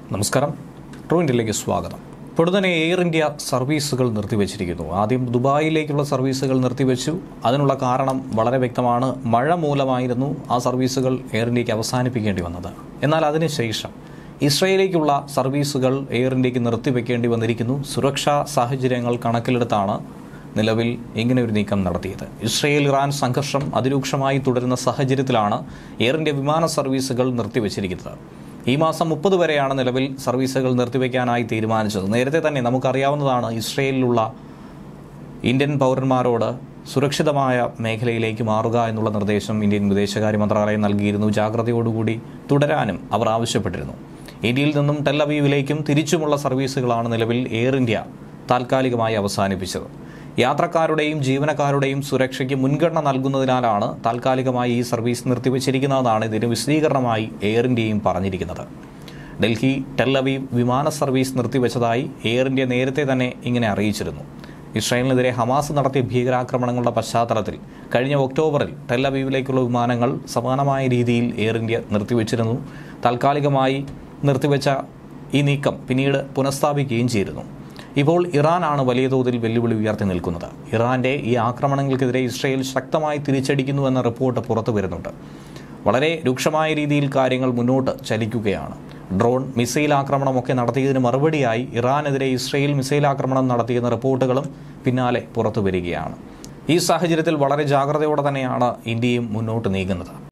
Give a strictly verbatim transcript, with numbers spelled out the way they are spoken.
നമസ്കാരം, ട്രൂ ഇന്ത്യയിലേക്ക് സ്വാഗതം. ഇപ്പോൾ തന്നെ എയർ ഇന്ത്യ സർവീസുകൾ നിർത്തിവെച്ചിരിക്കുന്നു. ആദ്യം ദുബായിലേക്കുള്ള സർവീസുകൾ നിർത്തിവെച്ചു. അതിനുള്ള കാരണം വളരെ വ്യക്തമാണ്. മഴ മൂലമായിരുന്നു ആ സർവീസുകൾ എയർ ഇന്ത്യക്ക് അവസാനിപ്പിക്കേണ്ടി വന്നത്. എന്നാൽ അതിനുശേഷം ഇസ്രയേലിലേക്കുള്ള സർവീസുകൾ എയർ ഇന്ത്യക്ക് നിർത്തിവെക്കേണ്ടി വന്നിരിക്കുന്നു. സുരക്ഷാ സാഹചര്യങ്ങൾ കണക്കിലെടുത്താണ് നിലവിൽ ഇങ്ങനെയൊരു നീക്കം നടത്തിയത്. ഇസ്രയേൽ ഇറാൻ സംഘർഷം അതിരൂക്ഷമായി തുടരുന്ന സാഹചര്യത്തിലാണ് എയർ ഇന്ത്യ വിമാന സർവീസുകൾ നിർത്തിവെച്ചിരിക്കുന്നത്. ഈ മാസം മുപ്പത് വരെയാണ് നിലവിൽ സർവീസുകൾ നിർത്തിവെക്കാനായി തീരുമാനിച്ചത്. നേരത്തെ തന്നെ നമുക്കറിയാവുന്നതാണ്, ഇസ്രയേലിലുള്ള ഇന്ത്യൻ പൗരന്മാരോട് സുരക്ഷിതമായ മേഖലയിലേക്ക് മാറുക എന്നുള്ള നിർദ്ദേശം ഇന്ത്യൻ വിദേശകാര്യ മന്ത്രാലയം നൽകിയിരുന്നു. ജാഗ്രതയോടുകൂടി തുടരാനും അവർ ആവശ്യപ്പെട്ടിരുന്നു. ഇന്ത്യയിൽ നിന്നും ടെൽ അവീവിലേക്കും തിരിച്ചുമുള്ള സർവീസുകളാണ് നിലവിൽ എയർ ഇന്ത്യ താൽക്കാലികമായി അവസാനിപ്പിച്ചത്. യാത്രക്കാരുടെയും ജീവനക്കാരുടെയും സുരക്ഷയ്ക്ക് മുൻഗണന നൽകുന്നതിനാലാണ് താൽക്കാലികമായി ഈ സർവീസ് നിർത്തിവച്ചിരിക്കുന്നതെന്നാണ് ഇതിന് വിശദീകരണമായി എയർ ഇന്ത്യയും പറഞ്ഞിരിക്കുന്നത്. ഡൽഹി ടെൽ അവീവ് വിമാന സർവീസ് നിർത്തിവെച്ചതായി എയർ ഇന്ത്യ നേരത്തെ തന്നെ ഇങ്ങനെ അറിയിച്ചിരുന്നു. ഇസ്രായേലിനെതിരെ ഹമാസ് നടത്തിയ ഭീകരാക്രമണങ്ങളുടെ പശ്ചാത്തലത്തിൽ കഴിഞ്ഞ ഒക്ടോബറിൽ ടെൽ അവീവിലേക്കുള്ള വിമാനങ്ങൾ സമാനമായ രീതിയിൽ എയർ ഇന്ത്യ നിർത്തിവച്ചിരുന്നു. താൽക്കാലികമായി നിർത്തിവെച്ച ഈ നീക്കം പിന്നീട് പുനഃസ്ഥാപിക്കുകയും ചെയ്തിരുന്നു. ഇപ്പോൾ ഇറാനാണ് വലിയ തോതിൽ വെല്ലുവിളി ഉയർത്തി നിൽക്കുന്നത്. ഇറാന്റെ ഈ ആക്രമണങ്ങൾക്കെതിരെ ഇസ്രയേൽ ശക്തമായി തിരിച്ചടിക്കുന്നുവെന്ന റിപ്പോർട്ട് പുറത്തു വരുന്നുണ്ട്. വളരെ രൂക്ഷമായ രീതിയിൽ കാര്യങ്ങൾ മുന്നോട്ട് ചലിക്കുകയാണ്. ഡ്രോൺ മിസൈൽ ആക്രമണമൊക്കെ നടത്തിയതിന് മറുപടിയായി ഇറാനെതിരെ ഇസ്രയേൽ മിസൈൽ ആക്രമണം നടത്തിയെന്ന റിപ്പോർട്ടുകളും പിന്നാലെ പുറത്തു വരികയാണ്. ഈ സാഹചര്യത്തിൽ വളരെ ജാഗ്രതയോടെ തന്നെയാണ് ഇന്ത്യയും മുന്നോട്ട് നീങ്ങുന്നത്.